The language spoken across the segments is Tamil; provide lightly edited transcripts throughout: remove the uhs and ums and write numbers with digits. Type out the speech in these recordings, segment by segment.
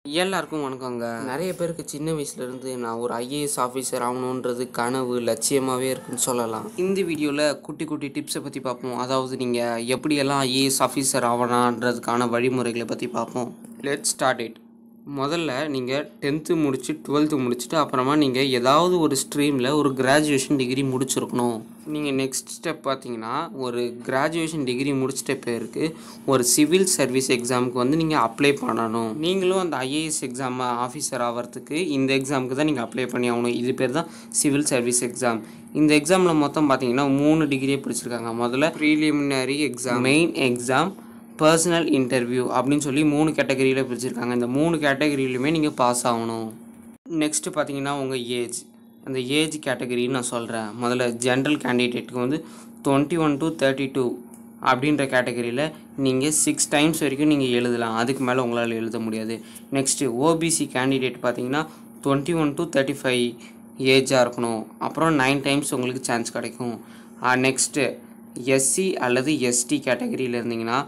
எல்லாருக்கும் வணக்கங்க. நிறைய பேருக்கு சின்ன வயசுலேருந்து நான் ஒரு ஐஏஎஸ் ஆஃபீஸர் ஆகணுன்றது கனவு லட்சியமாகவே இருக்குன்னு சொல்லலாம். இந்த வீடியோவில் குட்டி குட்டி டிப்ஸை பற்றி பார்ப்போம். அதாவது நீங்கள் எப்படியெல்லாம் ஐஏஎஸ் ஆஃபீஸர் ஆகலான்றதுக்கான வழிமுறைகளை பற்றி பார்ப்போம். Let's start it. முதல்ல நீங்கள் 10th முடிச்சு 12th முடிச்சுட்டு அப்புறமா நீங்கள் ஏதாவது ஒரு ஸ்ட்ரீமில் ஒரு கிராஜுவேஷன் டிகிரி முடிச்சிருக்கணும். நீங்கள் நெக்ஸ்ட் ஸ்டெப் பார்த்தீங்கன்னா ஒரு கிராஜுவேஷன் டிகிரி முடிச்சிட்ட பேருக்கு ஒரு சிவில் சர்வீஸ் எக்ஸாமுக்கு வந்து நீங்கள் அப்ளை பண்ணணும். நீங்களும் அந்த ஐஏஎஸ் எக்ஸாம் ஆஃபீஸர் ஆகிறதுக்கு இந்த எக்ஸாமுக்கு தான் நீங்கள் அப்ளை பண்ணி ஆகணும். இது பேர் தான் சிவில் சர்வீஸ் எக்ஸாம். இந்த எக்ஸாமில் மொத்தம் பார்த்தீங்கன்னா 3 டிகிரியே பிடிச்சிருக்காங்க. முதல்ல preliminary exam, main exam, personal interview அப்படின்னு சொல்லி 3 கேட்டகரியில் பிரிச்சிருக்காங்க. இந்த 3 கேட்டகரியிலுமே நீங்கள் பாஸ் ஆகணும். நெக்ஸ்ட்டு பார்த்தீங்கன்னா உங்கள் ஏஜ், அந்த ஏஜ் கேட்டகரின்னு நான் சொல்கிறேன். முதல்ல ஜென்ரல் கேண்டிடேட்டுக்கு வந்து 21 to 32 அப்படின்ற கேட்டகரியில் நீங்கள் 6 டைம்ஸ் வரைக்கும் நீங்கள் எழுதலாம். அதுக்கு மேலே உங்களால் எழுத முடியாது. நெக்ஸ்ட்டு ஓபிசி கேண்டிடேட் பார்த்தீங்கன்னா 21 to 35 ஏஜாக இருக்கணும். அப்புறம் 9 டைம்ஸ் உங்களுக்கு சான்ஸ் கிடைக்கும். நெக்ஸ்ட்டு எஸ்சி அல்லது எஸ்டி கேட்டகரியில் இருந்தீங்கன்னா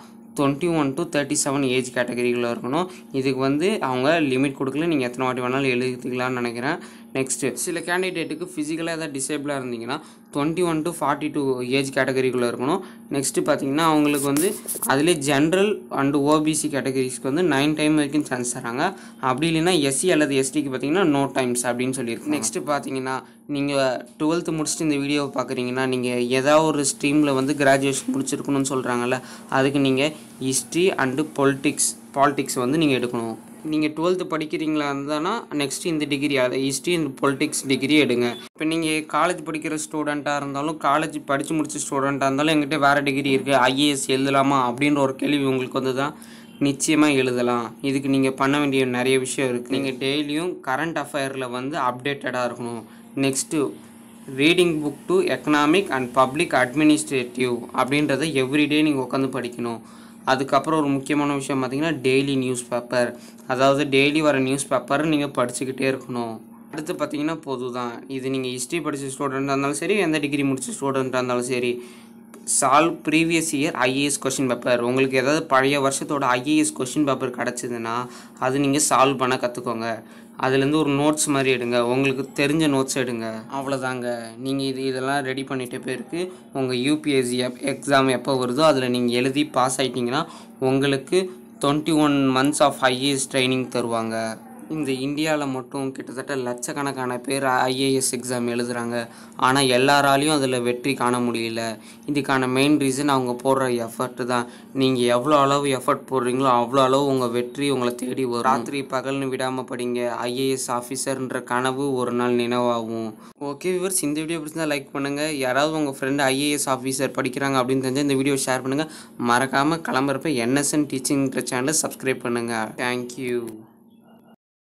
21 to 37 ஏஜ் கேட்டகரிகளில் இருக்கணும். இதுக்கு வந்து அவங்க லிமிட் கொடுக்கல, நீங்கள் எத்தனை வாட்டி வேணாலும் எழுதிக்கலாம்னு நினைக்கிறேன். நெக்ஸ்ட்டு சில கேண்டிடேட்டுக்கு ஃபிசிக்கலாக ஏதாவது டிசேபிளாக இருந்தீங்கன்னா 21 to 42 ஏஜ் கேட்டகரிக்குள்ளே இருக்கணும். நெக்ஸ்ட்டு பார்த்தீங்கன்னா அவங்களுக்கு வந்து அதிலே ஜென்ரல் அண்டு ஓபிசி கேட்டகரிஸ்க்கு வந்து 9 டைம் வரைக்கும் சான்ஸ் தராங்க. அப்படி இல்லைன்னா எஸ்சி அல்லது எஸ்டிக்கு பார்த்தீங்கன்னா நோ டைம்ஸ் அப்படின்னு சொல்லியிருக்கு. நெக்ஸ்ட்டு பார்த்தீங்கன்னா நீங்கள் 12th முடிச்சுட்டு இந்த வீடியோவை பார்க்குறீங்கன்னா நீங்கள் ஏதாவது ஒரு ஸ்ட்ரீமில் வந்து கிராஜுவேஷன் முடிச்சிருக்கணும்னு சொல்கிறாங்கல்ல, அதுக்கு நீங்கள் ஹிஸ்ட்ரி அண்டு பாலிட்டிக்ஸ் வந்து நீங்கள் எடுக்கணும். நீங்கள் 12th படிக்கிறீங்களா இருந்தானா நெக்ஸ்ட்டு இந்த டிகிரி, அதை ஹிஸ்ட்ரி அண்ட் பொலிட்டிக்ஸ் டிகிரி எடுங்க. இப்போ நீங்கள் காலேஜ் படிக்கிற ஸ்டூடெண்ட்டாக இருந்தாலும் காலேஜ் படித்து முடிச்ச ஸ்டூடெண்ட்டாக இருந்தாலும் எங்கிட்ட வேறு டிகிரி இருக்குது, ஐஏஎஸ் எழுதலாமா அப்படின்ற ஒரு கேள்வி உங்களுக்கு வந்து தான் நிச்சயமாக எழுதலாம். இதுக்கு நீங்கள் பண்ண வேண்டிய நிறைய விஷயம் இருக்குது. நீங்கள் டெய்லியும் கரண்ட் அஃபேரில் வந்து அப்டேட்டடாக இருக்கணும். Next reading book to economic and public administrative அப்படின்றத எவ்ரிடே நீங்கள் உட்காந்து படிக்கணும். அதுக்கப்புறம் ஒரு முக்கியமான விஷயம் பார்த்தீங்கன்னா டெய்லி நியூஸ் பேப்பர், அதாவது டெய்லி வர நியூஸ் பேப்பரை நீங்கள் படிச்சுக்கிட்டே இருக்கணும். அடுத்து பார்த்தீங்கன்னா பொது தான். இது நீங்கள் ஹிஸ்ட்ரி படித்த ஸ்டூடெண்ட்டாக இருந்தாலும் சரி, எந்த டிகிரி முடித்த ஸ்டூடெண்ட்டாக இருந்தாலும் சரி, solve previous year IAS question paper. உங்களுக்கு ஏதாவது பழைய வருஷத்தோட ஐஏஎஸ் கொஷின் பேப்பர் கிடச்சிதுன்னா அது நீங்கள் சால்வ் பண்ண கற்றுக்கோங்க. அதுலேருந்து ஒரு நோட்ஸ் மாதிரி எடுங்க, உங்களுக்கு தெரிஞ்ச நோட்ஸ் எடுங்க. அவ்வளோதாங்க. நீங்கள் இதெல்லாம் ரெடி பண்ணிட்ட பேருக்கு உங்கள் யூபிஎஸ்சி எக்ஸாம் எப்போ வருதோ அதில் நீங்கள் எழுதி பாஸ் ஆகிட்டிங்கன்னா உங்களுக்கு 21 months ஆஃப் ஐஏஎஸ் ட்ரைனிங் தருவாங்க. இந்த இந்தியாவில் மட்டும் கிட்டத்தட்ட லட்சக்கணக்கான பேர் ஐஏஎஸ் எக்ஸாம் எழுதுகிறாங்க. ஆனால் எல்லாராலையும் அதில் வெற்றி காண முடியல. இதுக்கான மெயின் ரீசன் அவங்க போடுற எஃபர்ட் தான். நீங்கள் எவ்வளோ அளவு எஃபர்ட் போடுறீங்களோ அவ்வளோ அளவு உங்கள் வெற்றி உங்களை தேடி வரும். ராத்திரி பகல்னு விடாமல் படிங்க. ஐஏஎஸ் ஆஃபீஸர்ன்ற கனவு ஒரு நாள் நினைவாகும். ஓகே வியூவர்ஸ், இந்த வீடியோ பிடிச்சிருந்தா லைக் பண்ணுங்கள். யாராவது உங்கள் ஃப்ரெண்டு ஐஏஎஸ் ஆஃபீஸர் படிக்கிறாங்க அப்படின்னு தெரிஞ்சால் இந்த வீடியோ ஷேர் பண்ணுங்கள். மறக்காமல் கிளம்புறப்ப NSN டீச்சிங்ன்ற சேனலை சப்ஸ்கிரைப் பண்ணுங்கள். தேங்க்யூ.